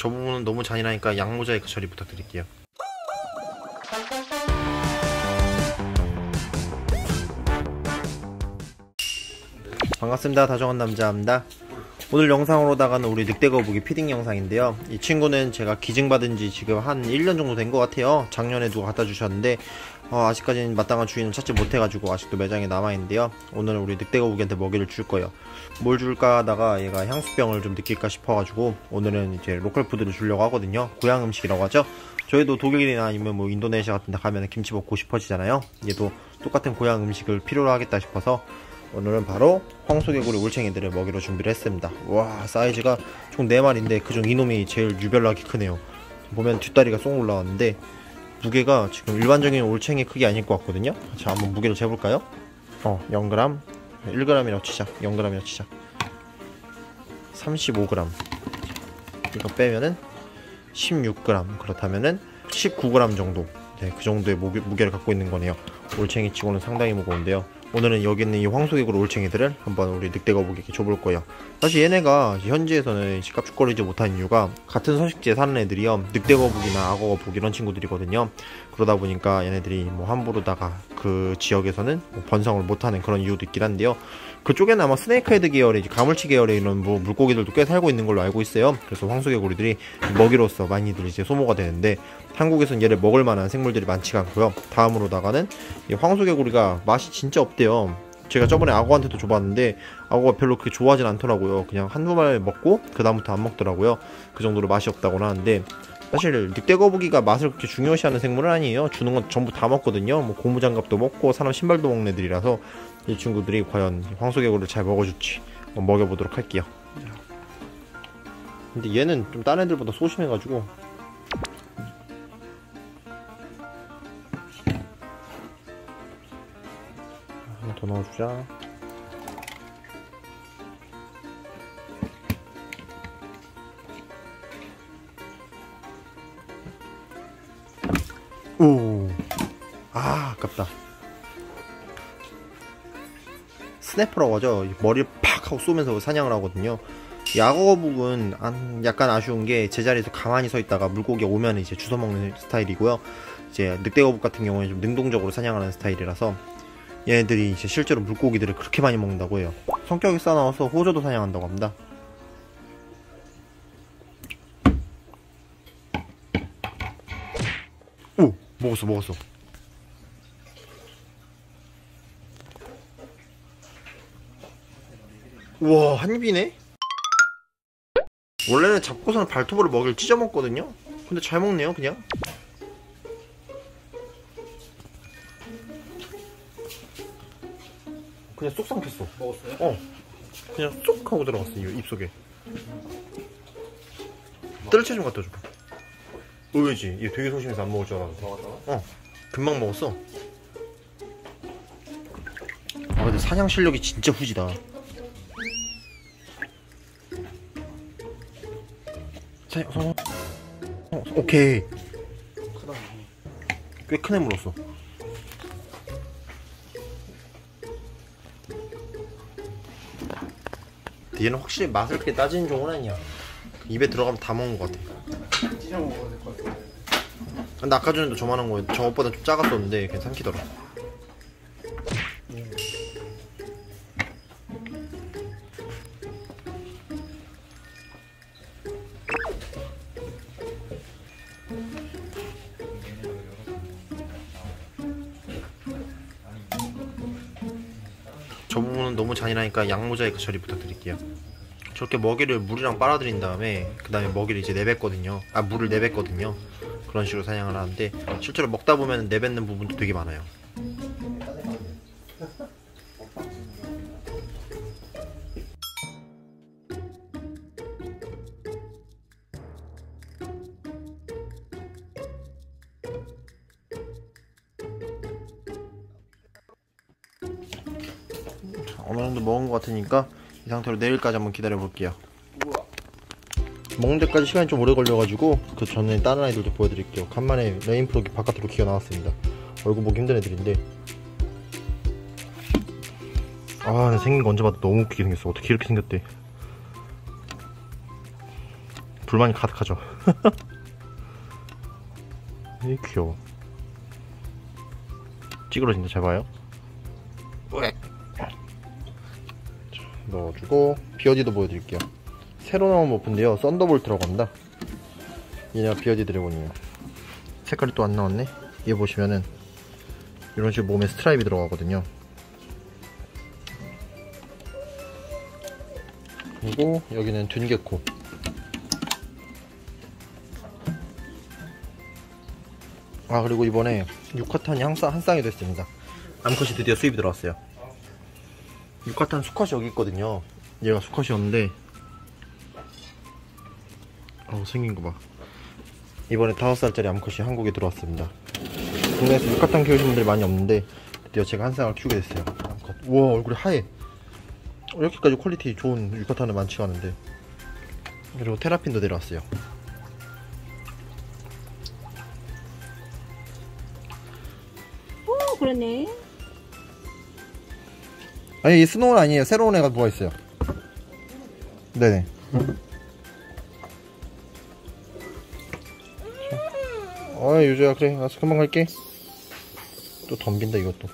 저 부분은 너무 잔인하니까 양모자이크 처리 부탁드릴게요. 반갑습니다. 다정한 남자입니다. 오늘 영상으로다가는 우리 늑대거북이 피딩 영상인데요. 이 친구는 제가 기증받은 지 지금 한 1년 정도 된 것 같아요. 작년에 누가 갖다 주셨는데 아직까지는 마땅한 주인을 찾지 못해가지고 아직도 매장에 남아있는데요. 오늘은 우리 늑대거북이한테 먹이를 줄 거예요. 뭘 줄까 하다가 얘가 향수병을 좀 느낄까 싶어가지고 오늘은 이제 로컬 푸드를 주려고 하거든요. 고향 음식이라고 하죠. 저희도 독일이나 아니면 뭐 인도네시아 같은 데 가면 김치 먹고 싶어지잖아요. 얘도 똑같은 고향 음식을 필요로 하겠다 싶어서 오늘은 바로 황소개구리 올챙이들을 먹이로 준비를 했습니다. 와, 사이즈가 총 4마리인데 그중 이놈이 제일 유별나게 크네요. 보면 뒷다리가 쏙 올라왔는데 무게가 지금 일반적인 올챙이 크기 아닐 것 같거든요. 자, 한번 무게를 재볼까요? 0g, 1g이라고 치자. 0g이라고 치자. 35g. 이거 빼면은 16g. 그렇다면은 19g 정도. 네, 그 정도의 무게를 갖고 있는 거네요. 올챙이 치고는 상당히 무거운데요. 오늘은 여기 있는 이 황소개구리 올챙이들을 한번 우리 늑대거북이에게 줘볼 거예요. 사실 얘네가 현지에서는 깝죽거리지 못한 이유가 같은 서식지에 사는 애들이요, 늑대거북이나 악어거북 이런 친구들이거든요. 그러다 보니까 얘네들이 뭐 함부로다가 그 지역에서는 뭐 번성을 못하는 그런 이유도 있긴 한데요. 그쪽에는 아마 스네이크 헤드 계열의 가물치 계열의 이런 뭐 물고기들도 꽤 살고 있는 걸로 알고 있어요. 그래서 황소개구리들이 먹이로서 많이들 이제 소모가 되는데 한국에서는 얘를 먹을 만한 생물들이 많지가 않고요. 다음으로다가는 이 황소개구리가 맛이 진짜 없대요. 제가 저번에 악어한테도 줘봤는데 악어가 별로 그렇게 좋아하진 않더라고요. 그냥 한두 말 먹고 그 다음부터 안 먹더라고요. 그 정도로 맛이 없다고는 하는데 사실 늑대거북이가 맛을 그렇게 중요시하는 생물은 아니에요. 주는 건 전부 다 먹거든요. 뭐 고무장갑도 먹고 사람 신발도 먹는 애들이라서 이 친구들이 과연 황소개구리를 잘 먹어줄지 먹여보도록 할게요. 근데 얘는 좀 다른 애들보다 소심해가지고 하나 더 넣어주자. 오, 아깝다. 스냅퍼라고 하죠. 머리를 팍 하고 쏘면서 사냥을 하거든요. 이 악어거북은 약간 아쉬운 게 제자리에서 가만히 서 있다가 물고기가 오면 이제 주워먹는 스타일이고요. 이제 늑대거북 같은 경우는 좀 능동적으로 사냥하는 스타일이라서 얘네들이 이제 실제로 물고기들을 그렇게 많이 먹는다고 해요. 성격이 싸나워서 호저도 사냥한다고 합니다. 오! 먹었어. 우와, 한 입이네? 원래는 잡고서는 발톱으로 먹이를 찢어 먹거든요? 근데 잘 먹네요, 그냥. 그냥 쏙 삼켰어. 먹었어요? 그냥 쏙 하고 들어갔어, 이 입속에. 뜰채 좀 갖다 줘봐. 의외지? 얘 되게 소심해서 안 먹을 줄 알았는데. 먹었다고? 금방 먹었어. 근데 사냥 실력이 진짜 후지다. 오케이. 크다. 꽤 큰 애 물었어. 얘는 확실히 맛을 그렇게 따지는 종은 아니야. 입에 들어가면 다 먹는 것 같아. 찢어 먹어야 될 것 같아. 근데 아까 전에도 저만한 거 저것보다 좀 작았었는데 그냥 삼키더라. 저 부분은 너무 잔인하니까 양모자이크 처리 부탁드릴게요. 저렇게 먹이를 물이랑 빨아들인 다음에 그 다음에 먹이를 이제 내뱉거든요. 물을 내뱉거든요. 그런 식으로 사냥을 하는데 실제로 먹다 보면 내뱉는 부분도 되게 많아요. 어느 정도 먹은 것 같으니까 이 상태로 내일까지 한번 기다려 볼게요. 먹는 데까지 시간이 좀 오래 걸려가지고 그 전에 다른 아이들도 보여드릴게요. 간만에 레인프로기 바깥으로 기어 나왔습니다. 얼굴 보기 힘든 애들인데 나 생긴 거 언제 봐도 너무 웃기게 생겼어. 어떻게 이렇게 생겼대. 불만이 가득하죠. 이 귀여워. 찌그러진다. 잘 봐요. 자, 넣어주고 비어디도 보여드릴게요. 새로 나온 모프인데요, 썬더볼트라고 합니다. 얘네가 비어디 드래곤이에요. 색깔이 또 안 나왔네. 얘 보시면은 이런 식으로 몸에 스트라이프 들어가거든요. 그리고 여기는 둔개코. 아, 그리고 이번에 6화탄이 한 쌍이 됐습니다. 암컷이 드디어 수입이 들어왔어요. 6화탄 수컷이 여기 있거든요. 얘가 수컷이었는데 생긴 거 봐. 이번에 5살짜리 암컷이 한국에 들어왔습니다. 국내에서 6화탄 키우시는 분들이 많이 없는데 드디어 제가 한 쌍을 키우게 됐어요. 암컷. 우와, 얼굴이 하얘. 이렇게까지 퀄리티 좋은 6화탄은 많지가 않은데. 그리고 테라핀도 내려왔어요. 그러네. 아니, 이 스노우는 아니에요. 새로운 애가 누워 있어요. 네네. 유주야, 그래. 알았어, 금방 갈게. 또 덤빈다, 이것도.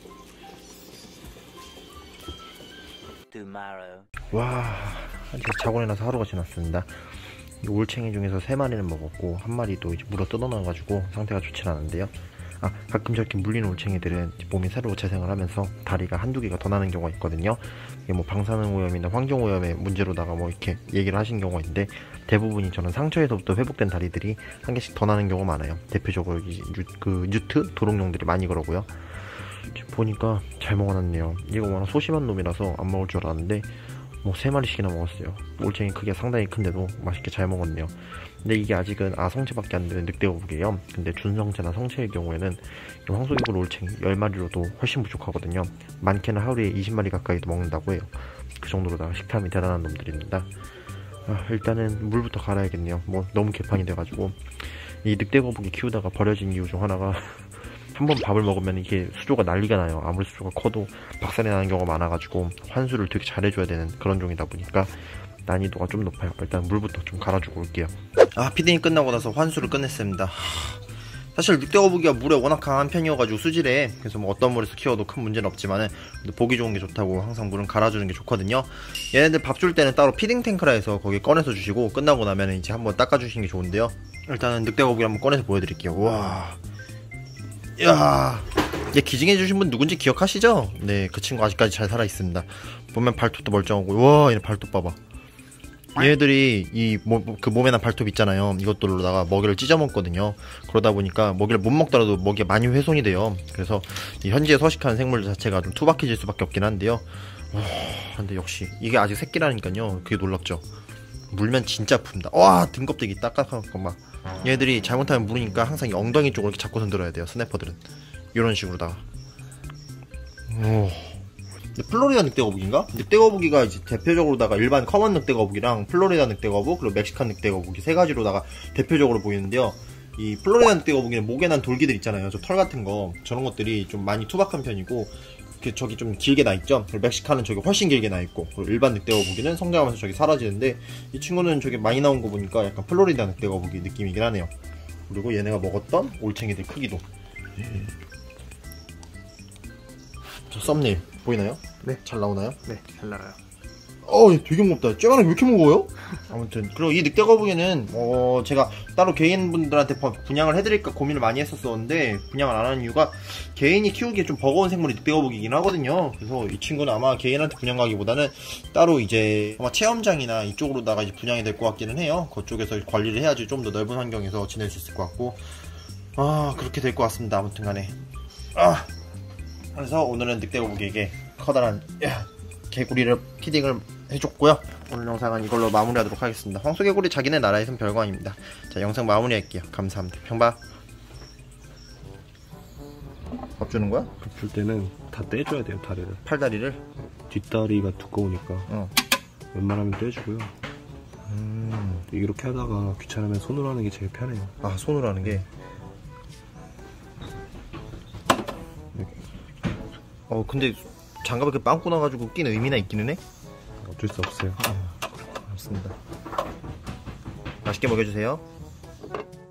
와, 이제 자고 일어나서 하루가 지났습니다. 이 올챙이 중에서 3마리는 먹었고, 1마리도 이제 물어 뜯어놔가지고 상태가 좋진 않은데요. 가끔 저렇게 물리는 올챙이들은 몸이 새로 재생을 하면서 다리가 한두 개가 더 나는 경우가 있거든요. 이게 뭐 방사능 오염이나 환경 오염의 문제로다가 뭐 이렇게 얘기를 하신 경우가 있는데, 대부분이 저는 상처에서부터 회복된 다리들이 한 개씩 더 나는 경우가 많아요. 대표적으로 뉴트 도롱뇽들이 많이 그러고요. 보니까 잘 먹어놨네요. 이거 워낙 소심한 놈이라서 안 먹을 줄 알았는데 뭐 3마리씩이나 먹었어요. 올챙이 크기가 상당히 큰데도 맛있게 잘 먹었네요. 근데 이게 아직은 성체밖에 안 되는 늑대거북이에요. 근데 준성체나 성체의 경우에는 황소개구리 올챙이 10마리로도 훨씬 부족하거든요. 많게는 하루에 20마리 가까이도 먹는다고 해요. 그 정도로다가 식탐이 대단한 놈들입니다. 일단은 물부터 갈아야겠네요. 뭐 너무 개판이 돼가지고. 이 늑대거북이 키우다가 버려진 이유 중 하나가 한번 밥을 먹으면 이게 수조가 난리가 나요. 아무리 수조가 커도 박살이 나는 경우가 많아가지고 환수를 되게 잘해줘야 되는 그런 종이다 보니까 난이도가 좀 높아요. 일단 물부터 좀 갈아주고 올게요. 피딩이 끝나고 나서 환수를 끝냈습니다. 사실 늑대거북이가 물에 워낙 강한 편이어가지고 수질에, 그래서 뭐 어떤 물에서 키워도 큰 문제는 없지만은 보기 좋은 게 좋다고 항상 물은 갈아주는 게 좋거든요. 얘네들 밥 줄 때는 따로 피딩 탱크라 해서 거기 꺼내서 주시고, 끝나고 나면 이제 한번 닦아주시는 게 좋은데요. 일단은 늑대거북이 한번 꺼내서 보여드릴게요. 우와, 이야, 얘 기증해주신 분 누군지 기억하시죠? 네, 그 친구 아직까지 잘 살아있습니다. 보면 발톱도 멀쩡하고, 우와, 얘네 발톱 봐봐. 얘네들이 그 몸에 난 발톱 있잖아요. 이것들로다가 먹이를 찢어 먹거든요. 그러다 보니까 먹이를 못 먹더라도 먹이가 많이 훼손이 돼요. 그래서 이 현지에 서식하는 생물 자체가 좀 투박해질 수밖에 없긴 한데요. 근데 역시 이게 아직 새끼라니까요. 그게 놀랍죠. 물면 진짜 아픕니다. 와, 등껍데기 딱딱한 거 막. 얘네들이 잘못하면 물으니까 항상 이 엉덩이 쪽을 이렇게 잡고 손들어야 돼요. 스냅퍼들은 이런 식으로다가. 플로리다 늑대거북인가? 늑대거북이가 이제 대표적으로다가 일반 커먼 늑대거북이랑 플로리다 늑대거북, 그리고 멕시칸 늑대거북이 3가지로다가 대표적으로 보이는데요. 이 플로리다 늑대거북이는 목에 난 돌기들 있잖아요. 저 털 같은 거, 저런 것들이 좀 많이 투박한 편이고, 저기 좀 길게 나 있죠. 그리고 멕시칸은 저기 훨씬 길게 나 있고, 그리고 일반 늑대거북이는 성장하면서 저기 사라지는데, 이 친구는 저기 많이 나온 거 보니까 약간 플로리다 늑대거북이 느낌이긴 하네요. 그리고 얘네가 먹었던 올챙이들 크기도. 저 썸네일 보이나요? 네. 잘 나오나요? 네, 잘 나가요. 얘 되게 무겁다. 쟤가 왜 이렇게 무거워요? 아무튼 그리고 이 늑대거북이는 제가 따로 개인분들한테 분양을 해드릴까 고민을 많이 했었는데 분양을 안 하는 이유가, 개인이 키우기에 좀 버거운 생물이 늑대거북이긴 하거든요. 그래서 이 친구는 아마 개인한테 분양 가기보다는 따로 이제 아마 체험장이나 이쪽으로다가 이제 분양이 될 것 같기는 해요. 그쪽에서 관리를 해야지 좀 더 넓은 환경에서 지낼 수 있을 것 같고, 그렇게 될 것 같습니다. 아무튼 간에 그래서 오늘은 늑대거북이에게 커다란 개구리를 피딩을 해줬고요. 오늘 영상은 이걸로 마무리하도록 하겠습니다. 황소개구리 자기네 나라에선 별거 아닙니다. 자, 영상 마무리할게요. 감사합니다. 평바. 밥 주는 거야? 밥 줄 때는 다 떼줘야 돼요, 다리를. 팔다리를? 뒷다리가 두꺼우니까 웬만하면 떼주고요. 이렇게 하다가 귀찮으면 손으로 하는 게 제일 편해요. 손으로 하는 게. 근데 장갑 이렇게 빵꾸 나가지고 끼는 의미나 있기는 해? 어쩔 수 없어요. 맞습니다. 맛있게 먹여주세요.